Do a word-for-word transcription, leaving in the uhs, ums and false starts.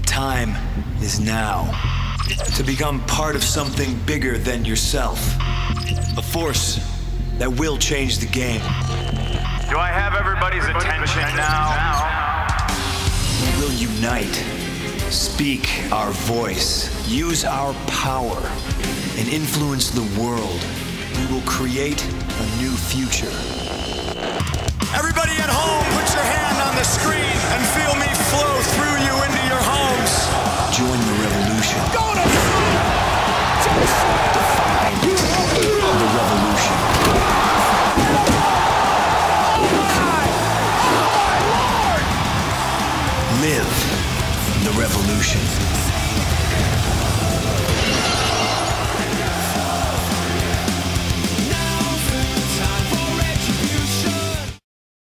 time is now to become part of something bigger than yourself. A force that will change the game. Do I have everybody's attention now? We will unite, speak our voice, use our power, and influence the world. We will create a new future. Everybody at home, put your hand on the screen and feel me flow through you into your homes. Join the revolution. Go to